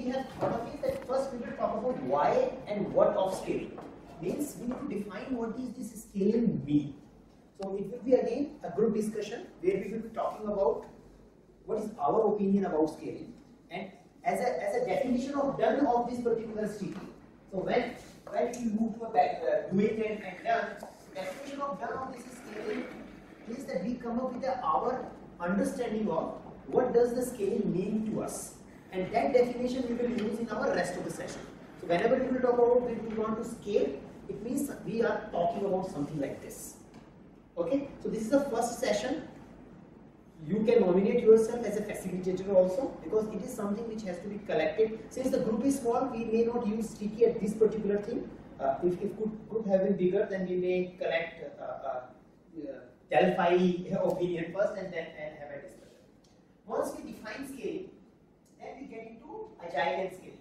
have thought of is that first we will talk about why and what of scaling. Means we need to define what is this scaling mean. So it will be again a group discussion where we will be talking about what is our opinion about scaling, and as a definition of done of this particular sticky. So when we move to a back, doing and done, definition of done of this scaling is that we come up with our understanding of what does the scaling mean to us, and that definition we will use in our rest of the session. So whenever we will talk about when we want to scale, it means we are talking about something like this. Okay, so this is the first session. You can nominate yourself as a facilitator also, because it is something which has to be collected. Since the group is small, we may not use sticky at this particular thing. If group have been bigger, then we may collect Delphi opinion first and then have a discussion. Once we define scaling, then we get into agile and scaling.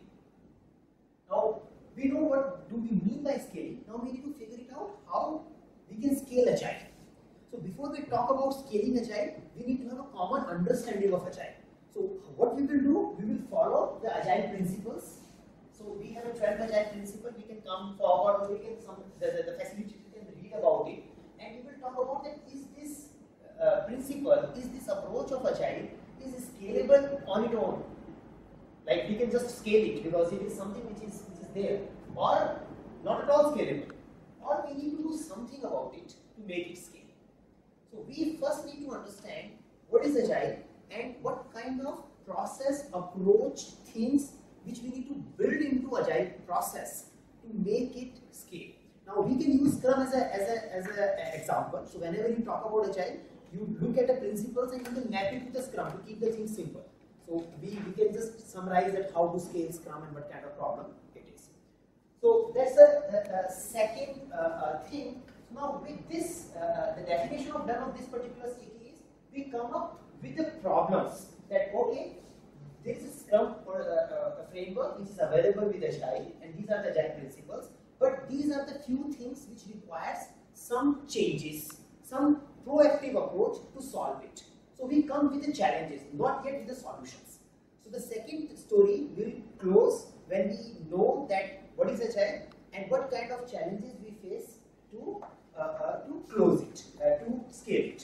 Now we know what do we mean by scaling. Now we need to figure it out how we can scale agile. So before we talk about scaling agile, we need to have a common understanding of agile. So what we will do, we will follow the agile principles. So we have a 12 agile principle. We can come forward, or we can the facilitator can read about it, and we will talk about that is this principle, is this approach of agile is scalable on its own. Like we can just scale it because it is something which is there, or not at all scalable, or we need to do something about it to make it scale. So we first need to understand what is agile and what kind of process, approach, things which we need to build into agile process to make it scale. Now we can use Scrum as an example. So whenever you talk about agile, you look at the principles and you can map it to the Scrum to keep the thing simple. So we can just summarize that how to scale Scrum and what kind of problem it is. So that's the second thing. Now with this, the definition of done of this particular sticky is we come up with the problems that okay, there is a Scrum or a framework which is available with Agile, and these are the Agile principles. But these are the few things which requires some changes, some proactive approach to solve it. So we come with the challenges, not yet with the solutions. So the second story will close when we know that what is Agile and what kind of challenges we face to close it, to scale it.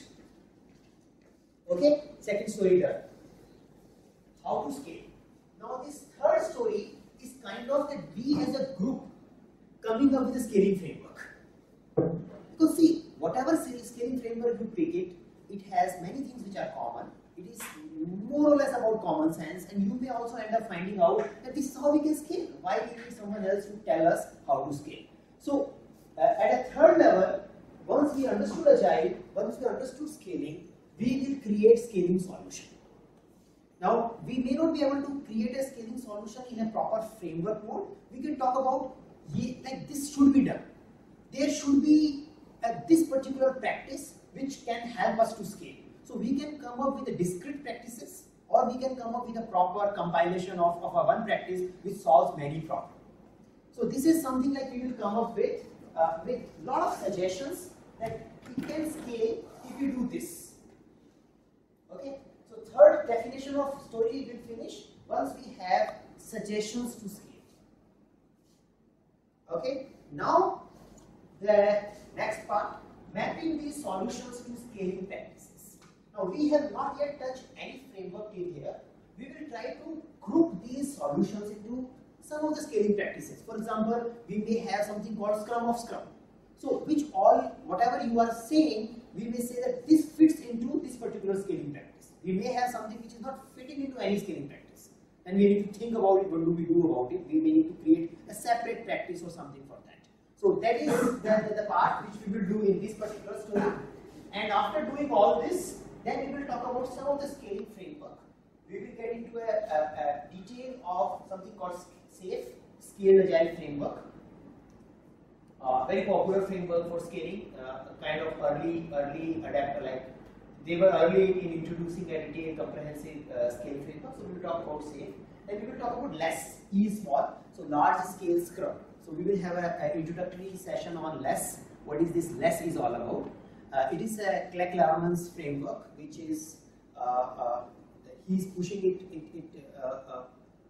Okay, second story done. How to scale. Now this third story is kind of that we as a group coming up with a scaling framework. Because see, whatever scaling framework you pick it, it has many things which are common. It is more or less about common sense, and you may also end up finding out that this is how we can scale. Why we need someone else to tell us how to scale. So at a third level, once we understood Agile, once we understood scaling, we will create scaling solution. Now, we may not be able to create a scaling solution in a proper framework mode. We can talk about like this should be done. There should be this particular practice which can help us to scale. So we can come up with the discrete practices, or we can come up with a proper compilation of a one practice which solves many problems. So this is something like we will come up with lot of suggestions that we can scale if you do this. Okay. So third definition of story will finish once we have suggestions to scale. Okay. Now the next part, mapping these solutions to scaling practices. Now we have not yet touched any framework till here. We will try to group these solutions into some of the scaling practices. For example, we may have something called Scrum of Scrum. So whatever you are saying, we may say that this fits into this particular scaling practice. We may have something which is not fitting into any scaling practice, and we need to think about it. What do we do about it? We may need to create a separate practice or something for that. So that is the part which we will do in this particular story. And after doing all this, then we will talk about some of the scaling framework. We will get into a detail of something called SAFe, Scaled Agile Framework. Very popular framework for scaling, kind of early adapter, like they were early in introducing a detailed comprehensive scale framework. So we will talk about SAFe. Then we will talk about less, E small, so large scale Scrum. So we will have an introductory session on less. What is this less is all about? It is a Clark-Larman's framework, which is he's pushing it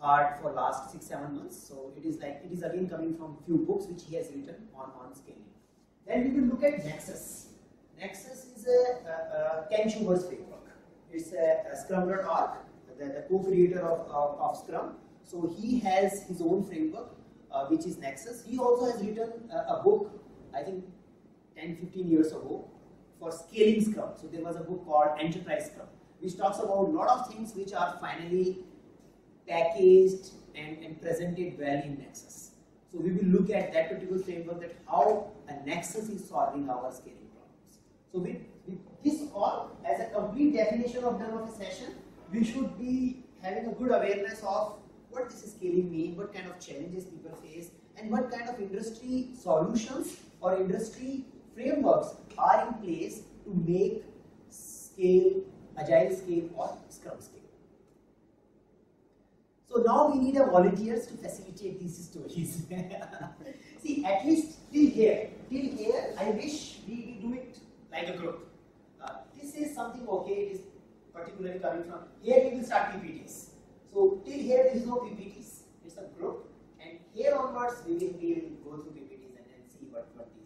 hard for last 6-7 months. So it is again coming from few books which he has written on scaling. Then we will look at Nexus. Nexus is a Ken Schubert's framework. It's a Scrum.org, the co-creator of Scrum. So he has his own framework, which is Nexus. He also has written a book, I think 10-15 years ago, for scaling Scrum. So there was a book called Enterprise Scrum, which talks about a lot of things which are finally packaged and presented well in Nexus. So we will look at that particular framework, that how a Nexus is solving our scaling problems. So with this all, as a complete definition of a session, we should be having a good awareness of what this scaling means, what kind of challenges people face, and what kind of industry solutions or industry frameworks are in place to make scale, agile scale or Scrum scale. So now we need volunteers to facilitate these stories. See, at least till here, I wish we do it like a group. This is something okay, it is particularly coming from, here we will start PPTs. So till here there is no PPTs, it's a group, and here onwards we will go through PPTs and then see what these